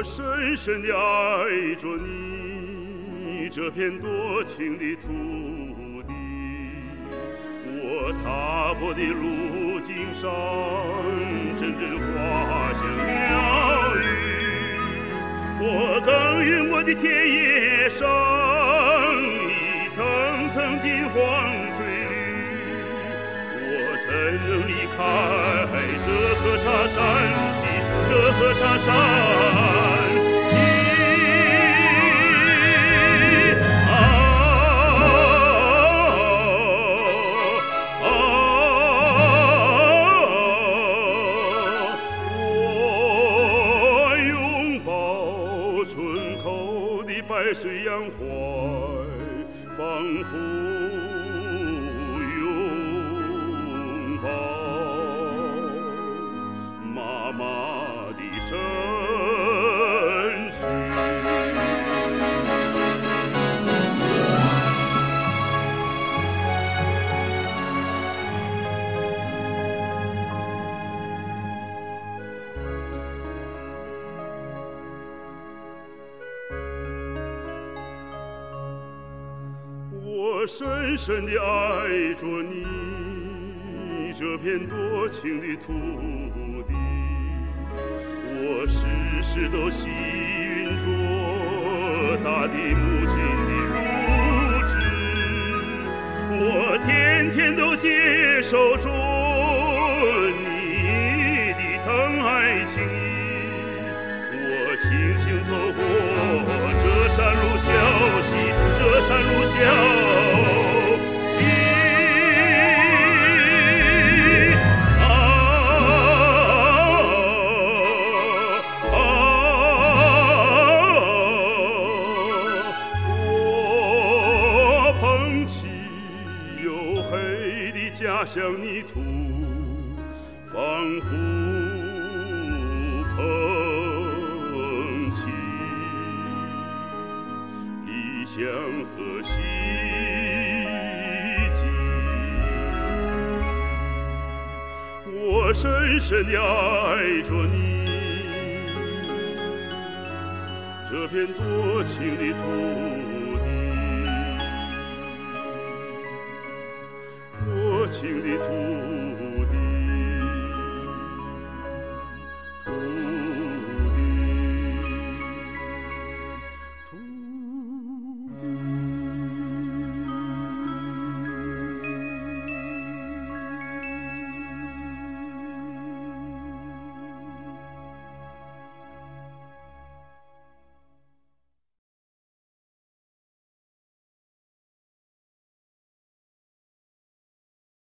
我深深地爱着你这片多情的土地，我踏过的路径上，阵阵花香鸟语，我耕耘过的田野上，一层层金黄翠绿，我怎能离开这河沙山脊，这河沙山脊？我拥抱村口的白水杨槐，仿佛拥抱妈妈的身躯。我深深地爱着你这片多情的土地，我时时都吸吮着大地母亲的乳汁，我天天都接受着你的疼爱情谊，我轻轻走过这山路小溪，这山路小溪。我捧起黝黑的家乡泥土，仿佛捧起理想和希冀，我深深地爱着你这片多情的土地，多情的土地。